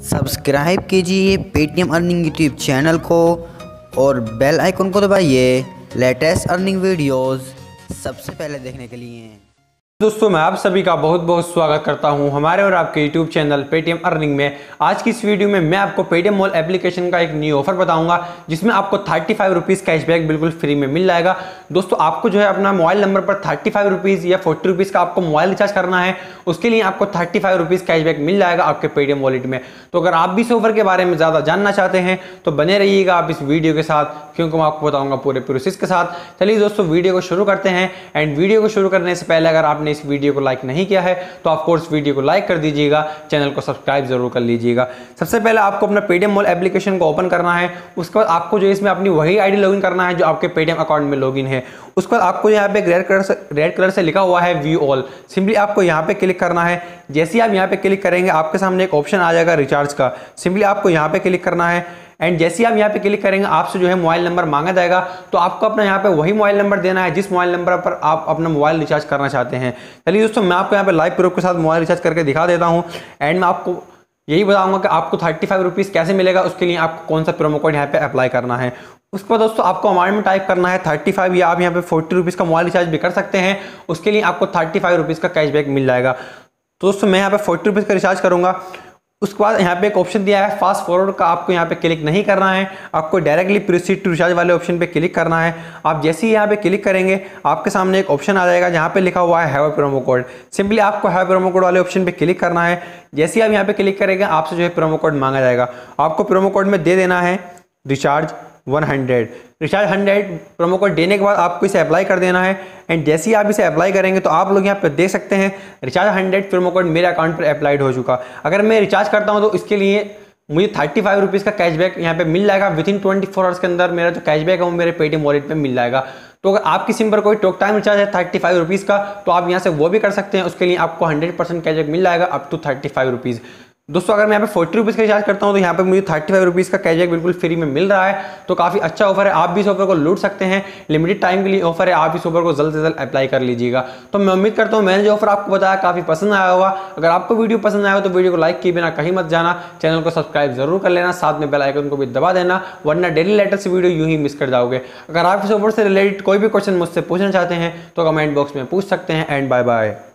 Subscribe कीजिए Paytm earning YouTube channel को और बेल आइकन को दबाइए लेटेस्ट अर्निंग वीडियोस सबसे पहले देखने के लिए। दोस्तों मैं आप सभी का बहुत बहुत स्वागत करता हूं हमारे और आपके यूट्यूब चैनल पेटीएम अर्निंग में। आज की इस वीडियो में मैं आपको पेटीएम मॉल एप्लीकेशन का एक न्यू ऑफर बताऊंगा जिसमें आपको 35 रुपीज़ कैशबैक बिल्कुल फ्री में मिल जाएगा। दोस्तों आपको जो है अपना मोबाइल नंबर पर 35 रुपीज़ या 40 रुपीज़ का आपको मोबाइल रिचार्ज करना है, उसके लिए आपको 35 रुपीज़ कैशबैक मिल जाएगा आपके पेटीएम वॉलेट में। तो अगर आप भी इस ऑफर के बारे में ज़्यादा जानना चाहते हैं तो बने रहिएगा आप इस वीडियो के साथ, क्योंकि मैं आपको बताऊँगा पूरे प्रोसेस के साथ। चलिए दोस्तों वीडियो को शुरू करते हैं। एंड वीडियो को शुरू करने से पहले अगर आपने इस वीडियो को लाइक नहीं किया है तो ऑफ कोर्स वीडियो को लाइक कर दीजिएगा, चैनल को सब्सक्राइब जरूर कर लीजिएगा। सबसे पहले आपको अपना पेटीएम मॉल एप्लीकेशन को ओपन करना है। उसके बाद आपको जो इसमें अपनी वही आईडी लॉगिन करना है जो आपके पेटीएम अकाउंट में लॉगिन है। उसके बाद आपको यहाँ पे रेड कलर से लिखा हुआ है व्यू ऑल, सिंपली आपको यहाँ पे क्लिक करना है। जैसे ही आप यहाँ पे क्लिक करेंगे आपके सामने एक ऑप्शन आ जाएगा रिचार्ज का, सिंपली आपको यहाँ पे क्लिक करना है। एंड जैसे ही आप यहाँ पे क्लिक करेंगे आपसे जो है मोबाइल नंबर मांगा जाएगा, तो आपको अपना यहाँ पे वही मोबाइल नंबर देना है जिस मोबाइल नंबर पर आप अपना मोबाइल रिचार्ज करना चाहते हैं। चलिए दोस्तों मैं आपको यहाँ पे लाइव प्रूफ के साथ मोबाइल रिचार्ज करके दिखा देता हूँ। एंड मैं आपको यही बताऊंगा कि आपको 35 रुपीज़ कैसे मिलेगा, उसके लिए आपको कौन सा प्रोमो कोड यहाँ पे अप्लाई करना है। उसके बाद दोस्तों आपको अमाउंट में टाइप करना है 35 या आप यहाँ पे 40 रुपीज़ का मोबाइल रिचार्ज भी कर सकते हैं, उसके लिए आपको 35 रुपीज़ का कैशबैक मिल जाएगा। तो दोस्तों मैं यहाँ पे 40 रुपीज़ का रिचार्ज करूँगा। उसके बाद यहाँ पे एक ऑप्शन दिया है फास्ट फॉरवर्ड का, आपको यहाँ पे क्लिक नहीं करना है, आपको डायरेक्टली प्रोसीड टू रिचार्ज वाले ऑप्शन पे क्लिक करना है। आप जैसे ही यहाँ पे क्लिक करेंगे आपके सामने एक ऑप्शन आ जाएगा जहाँ पे लिखा हुआ है हैव प्रोमो कोड, सिंपली आपको हैव प्रोमो कोड वाले ऑप्शन पे क्लिक करना है। जैसे ही आप यहाँ पे क्लिक करेंगे आपसे जो है प्रोमो कोड मांगा जाएगा, आपको प्रोमो कोड में दे देना है रिचार्ज 100। रिचार्ज 100 प्रोमो कोड देने के बाद आपको इसे अप्लाई कर देना है। एंड जैसे ही आप इसे अप्लाई करेंगे तो आप लोग यहाँ पे देख सकते हैं रिचार्ज 100 प्रोमो कोड मेरे अकाउंट पर अप्लाइड हो चुका। अगर मैं रिचार्ज करता हूँ तो इसके लिए मुझे 35 रुपीज़ का कैशबैक यहाँ पे मिल जाएगा। विदिन 24 आवर्स के अंदर मेरा जो कैशबैक है वो मेरे पेटीएम वॉलेट में मिल जाएगा। तो अगर आपकी सिम पर कोई टॉक टाइम रिचार्ज है 35 रुपीज़ का तो आप यहाँ से वो भी कर सकते हैं, उसके लिए आपको 100% कैशबैक मिल जाएगा अप टू 35 रुपीज़। दोस्तों अगर मैं यहाँ पे 40 रुपीज़ का रिचार्ज करता हूँ तो यहाँ पे मुझे 35 रुपीज़ का कैशबैक बिल्कुल फ्री में मिल रहा है। तो काफ़ी अच्छा ऑफर है, आप भी इस ऑफर को लूट सकते हैं। लिमिटेड टाइम के लिए ऑफर है, आप इस ऑफर को जल्द से जल्द अप्लाई कर लीजिएगा। तो मैं उम्मीद करता हूँ मैंने जो ऑफर आपको बताया काफ़ी पसंद आया होगा। अगर आपको वीडियो पसंद आया हो तो वीडियो को लाइक किए बिना कहीं मत जाना, चैनल को सब्सक्राइब जरूर कर लेना, साथ में बेल आइकन को भी दबा देना, वरना डेली लेटेस्ट वीडियो यूं ही मिस कर जाओगे। अगर आप इस ऑफर से रिलेटेड कोई भी क्वेश्चन मुझसे पूछना चाहते हैं तो कमेंट बॉक्स में पूछ सकते हैं। And bye bye.